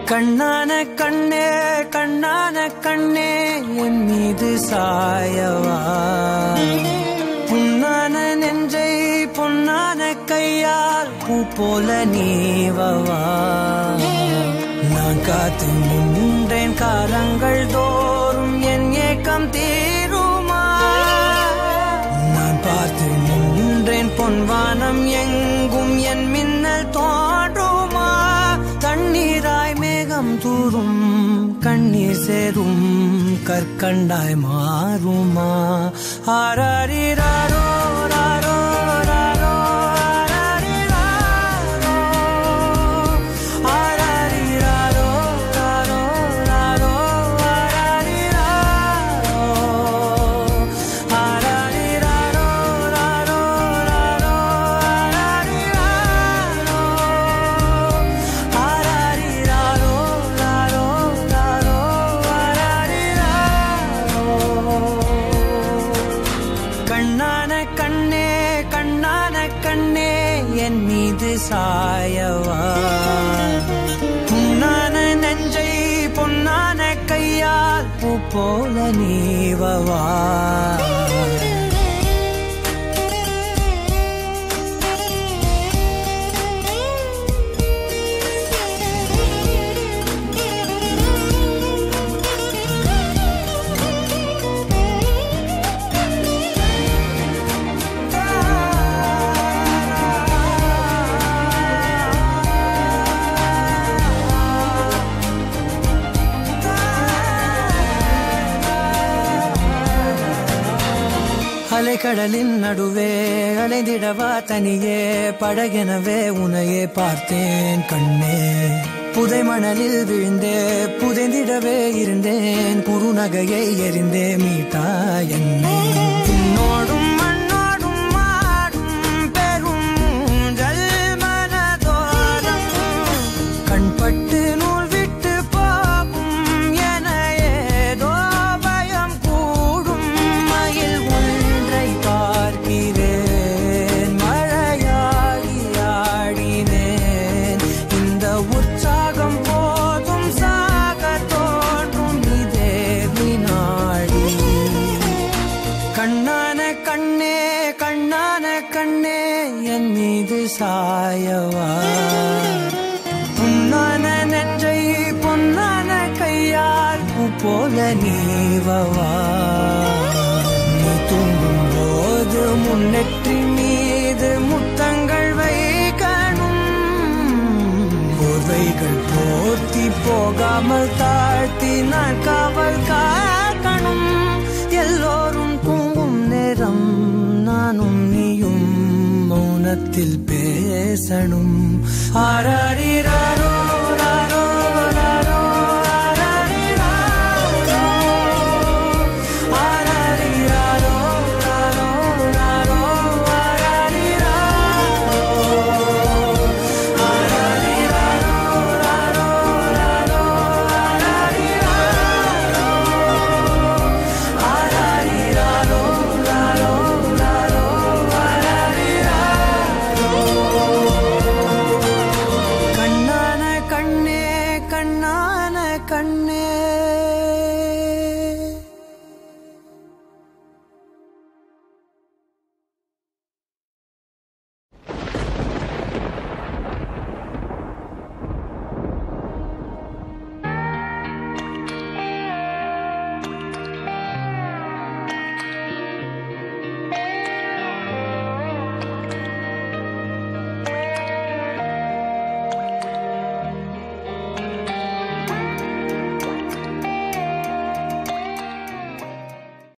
கண்ணான கண்ணே கண்ணான கண்ணே என் மீது சாயவா புண்ணான நெஞ்சை பொன்னான கையால் பூ போல நீவவா நான் காத்து நின்றேன் காலங்கள் தோறும் என் ஏக்கம் தீருமா நான் பார்த்து நின்றேன் பொன்வானம் எங்கும் என் மின்னல் தோன்றுமா தண்ணீராய் மேகம் தூரும் கண்ணீர் சேரும் கற்கண்டாய் மாறுமா ஆராரிராரோ ராரோ ராரோ ஆராரிராரோ ராரோ ராரோ ஆராரிராரோ ராரோ ராரோ கண்ணான கண்ணே கண்ணான கண்ணே என் மீது சாயவா புண்ணான நெஞ்சை பொன்னான கையால் பூ போல நீவவா அலைக்கடலின் நடுவே அலைந்திடவா தனியே படகெனவே உனையே பார்த்தேன் கண்ணே புதை மணலில் விழுந்தே புதைந்திடவே இருந்தேன் குறுநகையை எறிந்தே மீட்டா என்னை உன்னோடும் மண்ணோடும் மாடும் பெரும் ஊஞ்சல் மனதோரம் கண்பட்டு நூல் விட்டு போகும் என ஏதோ பயம் கூடும் மயில் பார்க்கிறேன் மழையாடி ஆடினேன் இந்த உற்சாகம் போதும் சாக தோன்றும் இதே வினாடி கண்ணான கண்ணே கண்ணான கண்ணே என் மீது சாயவா புண்ணான நெஞ்சை பொன்னான கையால் பூ போல நீவவா நீ தூங்கும் போது முன்னெற்றி மீது முத்தங்கள் வைக்கணும் போர்வைகள் போர்த்தி போகாமல் தாழ்த்தி நான் காவல் காக்கணும் எல்லோரும் தூங்கும் நேரம் நானும் நீயும் மௌனத்தில் பேசணும் ஆராரிரா